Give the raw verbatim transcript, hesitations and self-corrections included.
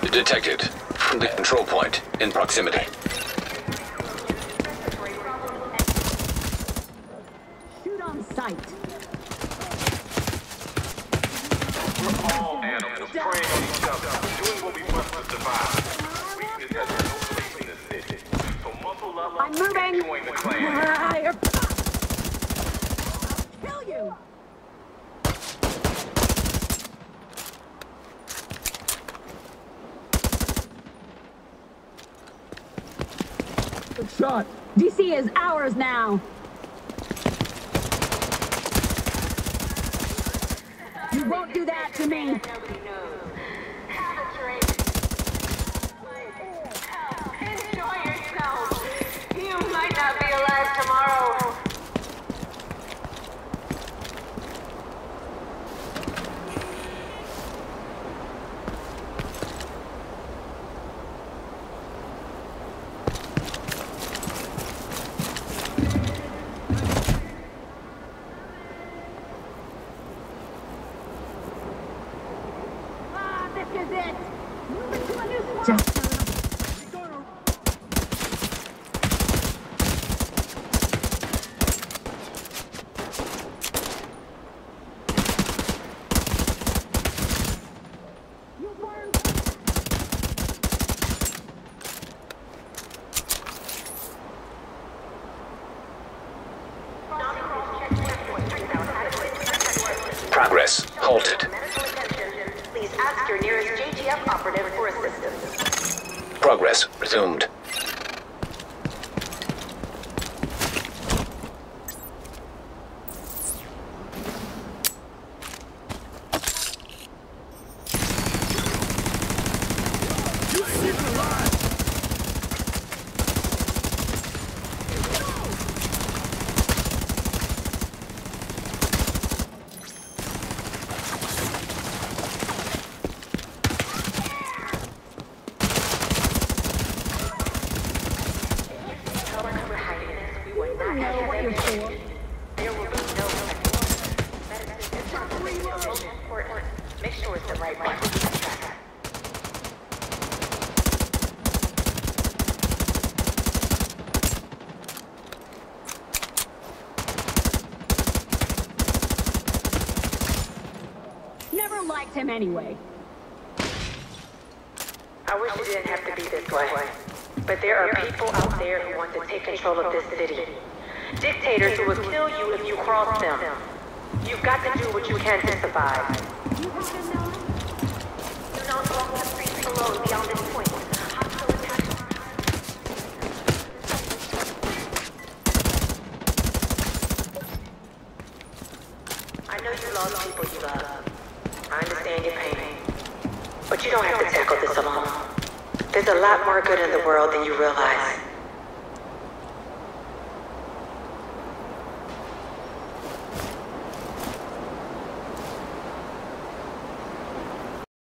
Detected. From the control point in proximity. Shoot on sight. We're all animals, preying on each other, doing what we must to survive. Weakness has no place in this city. So muscle up I'm moving. and join the clan. I'll kill you. Good shot. D C is ours now. You won't do that to me. Nobody knows. Have a drink. Enjoy yourself. You might not be alive tomorrow. This is it. Moving to a new spot. You burned. Progress halted. Please ask your nearest J T F operative for assistance. Progress resumed. There will be no medicine is most important. Make sure it's the right one. Never liked him anyway. I wish it didn't have to be this way. But there are people out there who want to take control of this city. Dictators who will kill you if you cross them. You've got to do what you can to survive. You have to know. Do not walk the streets alone beyond this point. Hostile attachment. I know you lost people you love. I understand your pain. But you don't have to tackle this alone. There's a lot more good in the world than you realize.